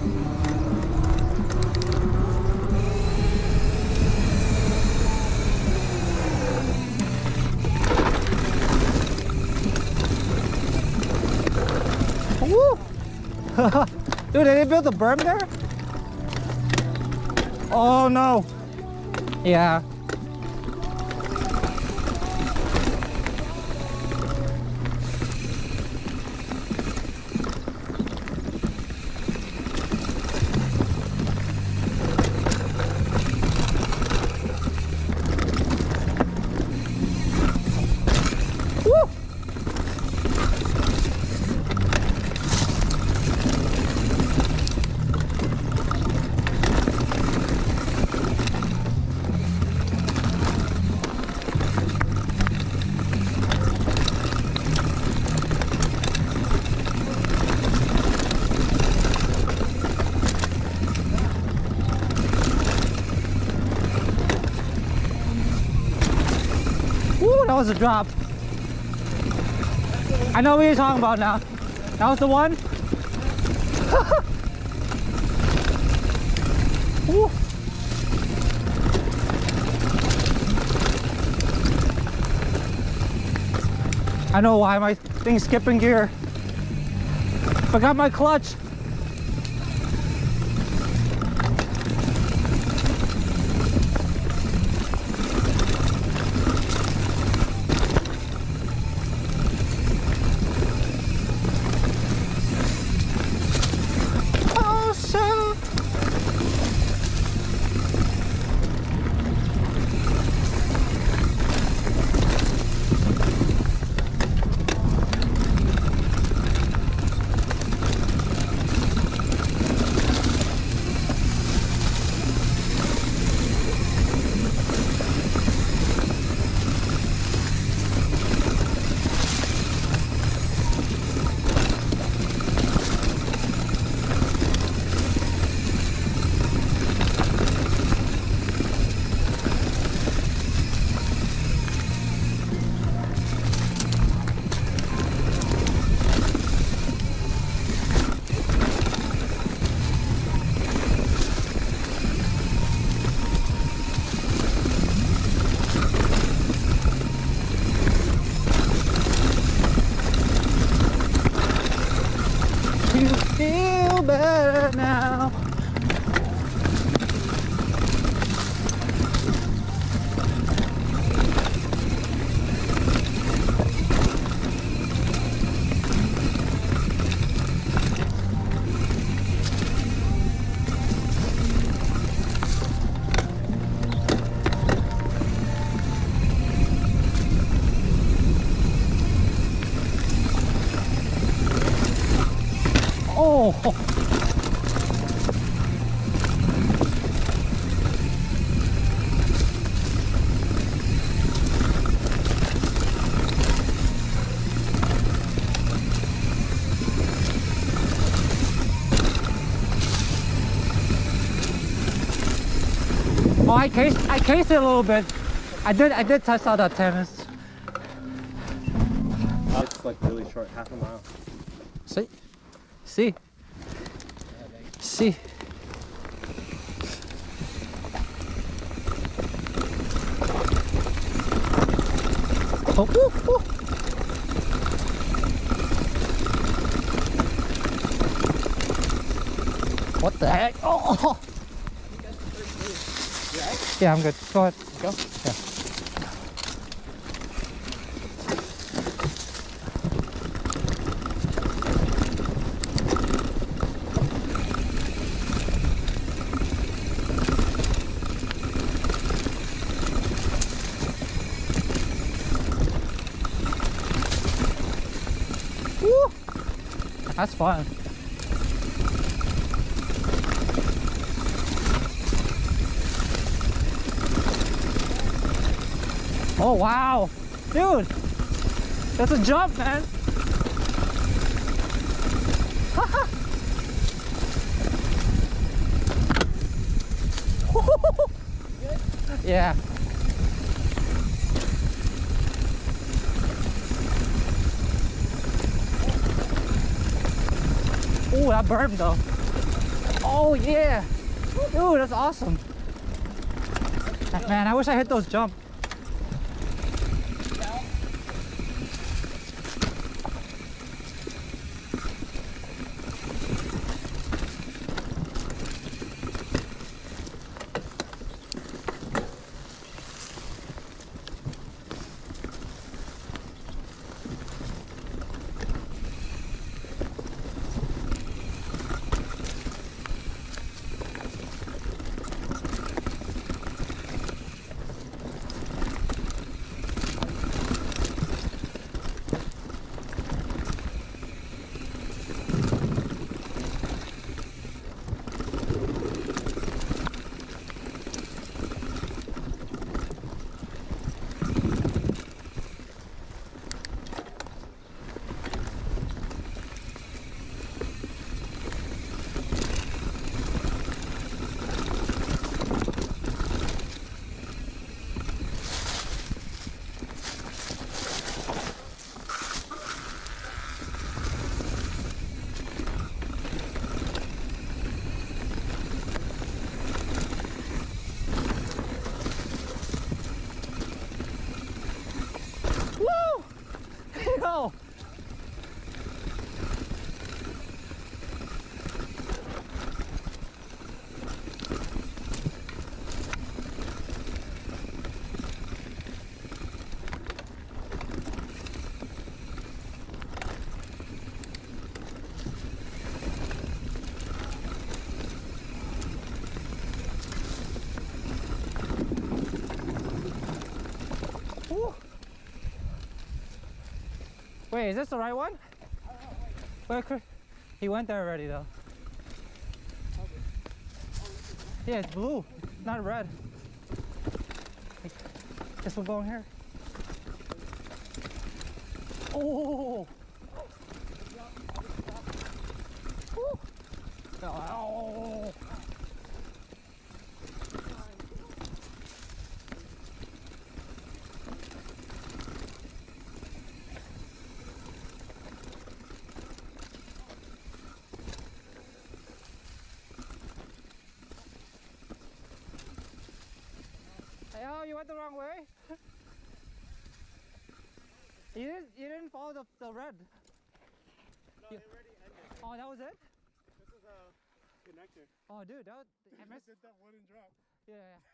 Woo! Dude, did they build a berm there? Oh no. Yeah. Woo! Woo, that was a drop. I know what you're talking about now. That was the one. Woo. I know why my thing's skipping gear. Forgot my clutch. You feel better now. Oh! Oh, I cased it a little bit. I did test out that tennis. It's like really short, half a mile. See? See? Oh, woo, woo. What the heck? Oh! Yeah, I'm good. Go ahead. Go? Yeah. Woo! That's fun. Oh wow, dude, that's a jump, man. Yeah. Ooh, that burned though. Oh yeah! Dude, that's awesome. Man, I wish I hit those jumps. Go! Woo. Wait, is this the right one? Wait, he went there already though. Yeah, it's blue, not red. This will go in here. Oh! Woo. Oh! Hey, oh, you went the wrong way. You didn't follow the red. No, it already ended. Oh, that was it? This is a connector. Oh, dude, that was, I just did that wooden drop. yeah.